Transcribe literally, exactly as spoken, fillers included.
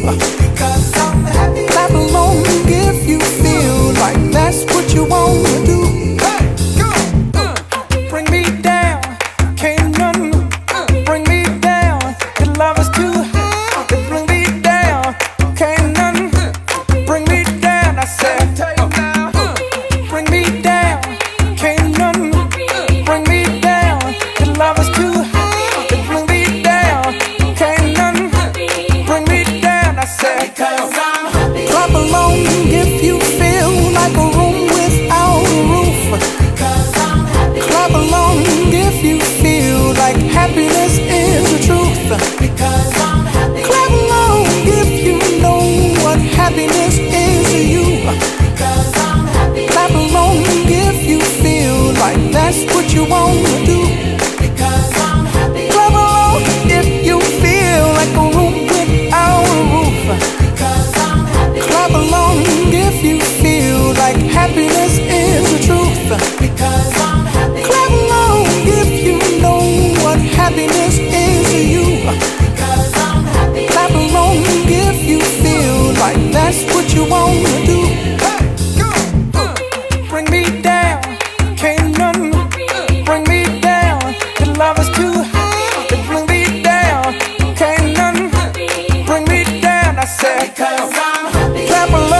Because I'm happy. Clap along if you feel like that's what you want to do. Hey, go! Uh, bring me down, can't none uh, bring me down. Your love is too high. Bring me down, can't none uh, bring me down. I said, uh, uh, bring me down, can't none uh, bring me down. Your love is too high. Bring me down, can't none uh, bring me down. I said, because I'm happy. Clap along if you feel like a room without a roof. Because I'm happy. Clap along if you feel like happiness is the truth. Because I'm happy. Clap along if you know what happiness is to you. Because I'm happy. Clap along if you feel like that's what you want to do. Because I'm happy. Clap along if you feel like a room without a roof. Because I'm happy. Clap along if you feel like happiness is the truth. Because I'm happy. Clap along if you know what happiness is to you. Because I'm happy. Clap along if you feel like that's what you want to do. Hey, go! Uh, bring me down, can't none uh, bring me down. Your love is too high. Bring me down, can't none uh, bring me down. I said, because I'm happy. Clap along.